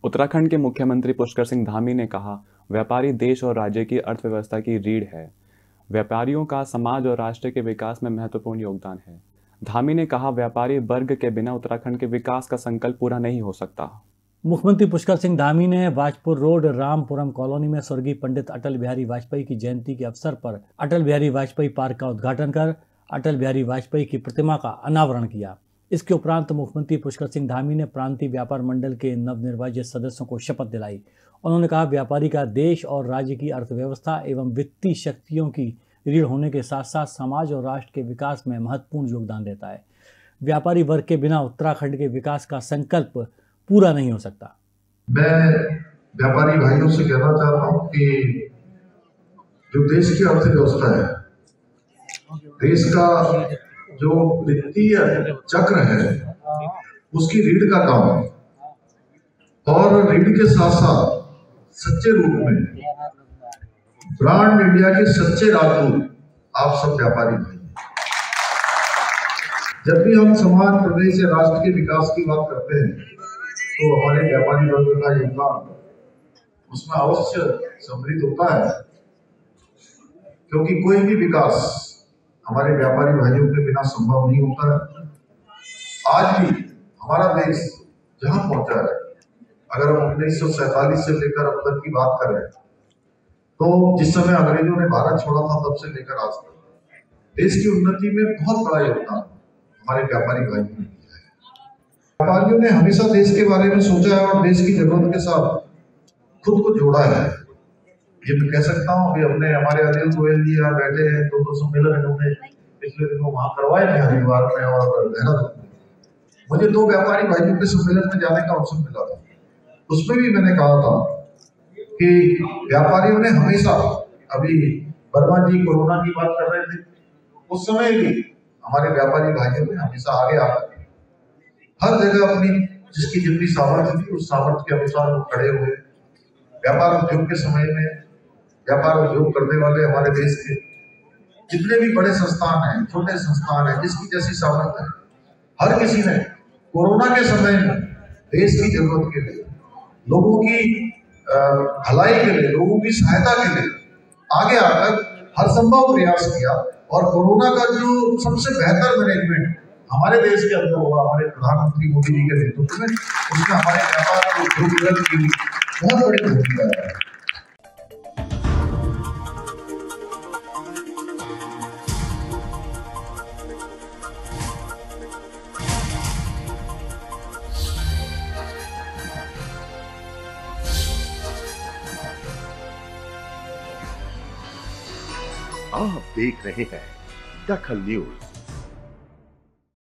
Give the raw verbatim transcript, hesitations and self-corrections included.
उत्तराखंड के मुख्यमंत्री पुष्कर सिंह धामी ने कहा, व्यापारी देश और राज्य की अर्थव्यवस्था की रीढ़ है। व्यापारियों का समाज और राष्ट्र के विकास में महत्वपूर्ण योगदान है। धामी ने कहा, व्यापारी वर्ग के बिना उत्तराखंड के विकास का संकल्प पूरा नहीं हो सकता। मुख्यमंत्री पुष्कर सिंह धामी ने वाजपुर रोड रामपुरम कॉलोनी में स्वर्गीय पंडित अटल बिहारी वाजपेयी की जयंती के अवसर पर अटल बिहारी वाजपेयी पार्क का उद्घाटन कर अटल बिहारी वाजपेयी की प्रतिमा का अनावरण किया। इसके उपरांत मुख्यमंत्री पुष्कर सिंह धामी ने प्रांतीय व्यापार मंडल के नवनिर्वाचित सदस्यों को शपथ दिलाई। उन्होंने कहा, व्यापारी का देश और राज्य की अर्थव्यवस्था एवं वित्तीय शक्तियों की रीढ़ होने के साथ साथ समाज और राष्ट्र के विकास में महत्वपूर्ण योगदान देता है। व्यापारी वर्ग के बिना उत्तराखंड के विकास का संकल्प पूरा नहीं हो सकता। मैं व्यापारी भाइयों से कहना चाहता हूं कि जो देश की अर्थव्यवस्था है, देश का जो वित्तीय चक्र है, उसकी रीढ़ का काम है और रीढ़ के साथ साथ सच्चे रूप में ब्रांड इंडिया के सच्चे राजदूत आप सब व्यापारी भाई। जब भी हम समाज, प्रदेश या राष्ट्र के विकास की बात करते हैं तो हमारे व्यापारी वर्ग का योगदान उसमें अवश्य सम्मिलित होता है, क्योंकि कोई भी विकास हमारे व्यापारी भाइयों के बिना संभव नहीं होता है। आज भी हमारा देश जहां पहुंचा है, अगर हम उन्नीस सौ सैतालीस से लेकर अब तक की बात करें तो जिस समय अंग्रेजों ने भारत छोड़ा था तब से लेकर आज तक देश की उन्नति में बहुत बड़ा योगदान हमारे व्यापारी भाइयों ने दिया है। व्यापारियों ने हमेशा देश के बारे में सोचा है और देश की जरूरत के साथ खुद को जोड़ा है। ये मैं कह सकता हूँ, अभी हमने हमारे अनिल गोयल जी यहाँ बैठे हैं, दो दो सम्मेलन इन्होंने पिछले दिनों वहां करवाए थे हरिद्वार में और देहरादून में। मुझे दो व्यापारी भाइयों के सम्मेलन में जाने का अवसर मिला था। उसमें भी मैंने कहा था कि व्यापारियों ने हमेशा, अभी वर्मा जी कोरोना की बात कर रहे थे, उस समय भी हमारे व्यापारी भाइयों ने हमेशा आगे आकर हर जगह अपनी जिसकी जितनी सामर्थ्य थी उस सामर्थ्य के अनुसार वो खड़े हुए। व्यापार उद्योग के समय में व्यापार उद्योग करने वाले हमारे देश के जितने भी बड़े संस्थान हैं, छोटे संस्थान हैं, जिसकी जैसी सामर्थ्य है, हर किसी ने कोरोना के समय में देश की जरूरत के लिए, लोगों की भलाई के लिए, लोगों की सहायता के लिए आगे आकर हर संभव प्रयास किया और कोरोना का जो सबसे बेहतर मैनेजमेंट हमारे देश के अंदर हुआ, हमारे प्रधानमंत्री मोदी जी के नेतृत्व में, उसमें हमारे व्यापार और उद्योग जगत की बहुत बड़ी भूमिका है। आप देख रहे हैं दखल न्यूज।